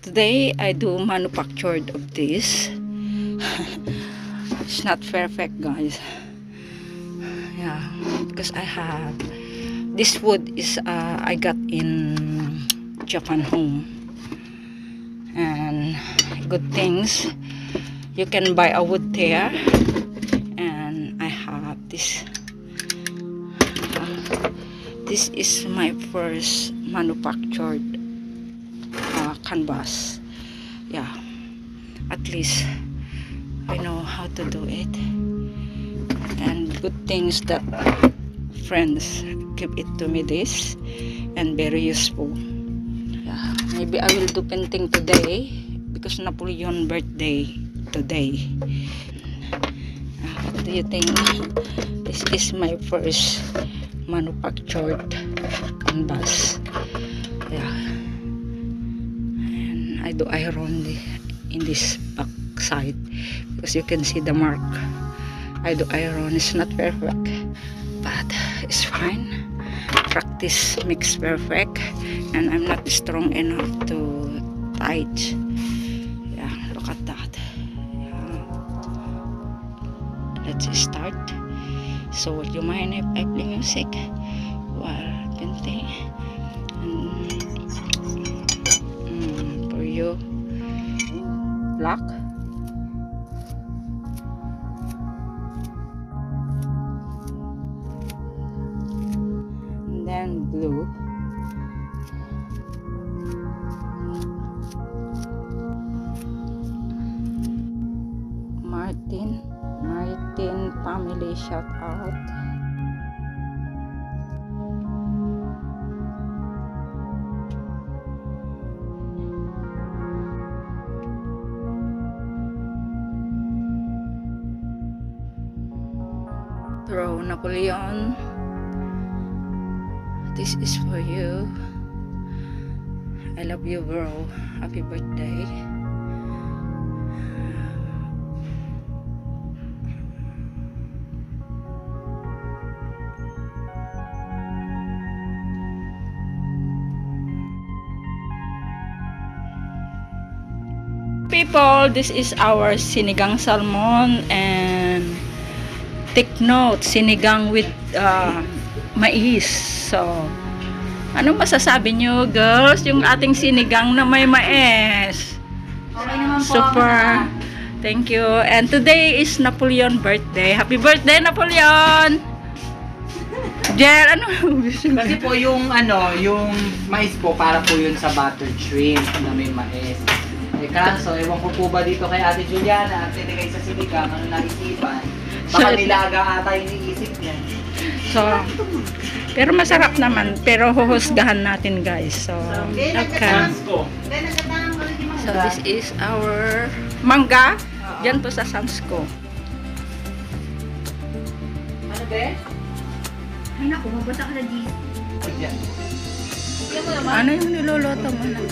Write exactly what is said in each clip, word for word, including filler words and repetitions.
Today I do manufactured of this. It's not perfect, guys. Yeah, because I have this wood is uh, I got in Japan home, and good things you can buy a wood there, and I have this. Uh, this is my first manufactured uh, canvas. Yeah, at least I know how to do it, and good things that friends give it to me this, and very useful. Yeah, maybe I will do painting today because Napoleon birthday today. Uh, what do you think? This is my first manufactured canvas. Yeah, and I do iron in this back side because you can see the mark. I do iron. It's not perfect, but it's fine. Practice makes perfect, and I'm not strong enough to tight. Yeah, look at that. Yeah. Let's start. So would you mind if I play music while painting? And, mm, for you, black. And then blue. Martin. Martin family shout out. Bro Napoleon, this is for you. I love you, bro. Happy birthday. People, this is our sinigang salmon, and take note, sinigang with uh, mais. So, ano masasabi nyo, girls, yung ating sinigang na may mais? Okay naman po. Super. Thank you. And today is Napoleon birthday. Happy birthday, Napoleon! Jer, ano? Kasi po yung ano, yung mais po, para po yun sa buttered shrimp na may mais. Eh kaso, ewan ko po ba dito kay Ate Juliana at tinigay sa sinigang, ano naisipan? Baka nilaga ata yung iniisip niya. So, pero masarap naman. Pero huhusgahan natin, guys. So, okay. So, this is our mangga. Diyan po sa Samsco. Ano be? Ay naku, mabasa ka na G. Ayan. Ano yung niloloto mo na?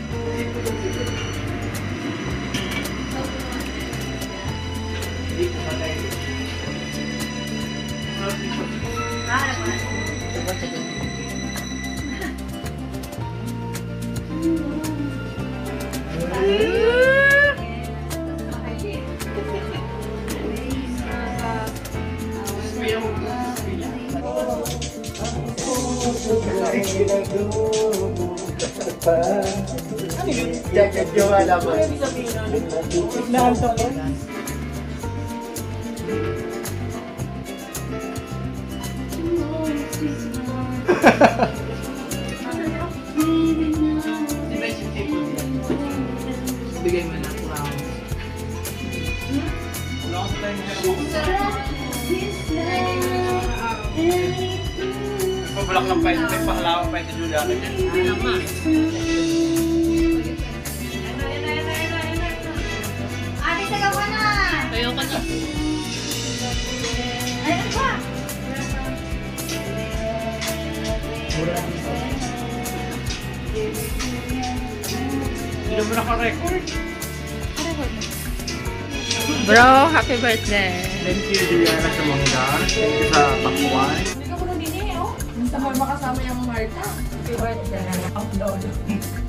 Bigay mo na crown. Long time pabulak ng pwede, may pahalawang pwede Juliana dyan. Ate, tagaw ka na! Tayo ka na. Ay, ano ba? Hindi mo naka-record. Bro, happy birthday. Thank you, Juliana, sa mangga. Thank you sa pakwan. Hindi ka muna din eh, oh. Sa makasama yung Marta. Happy birthday. Upload.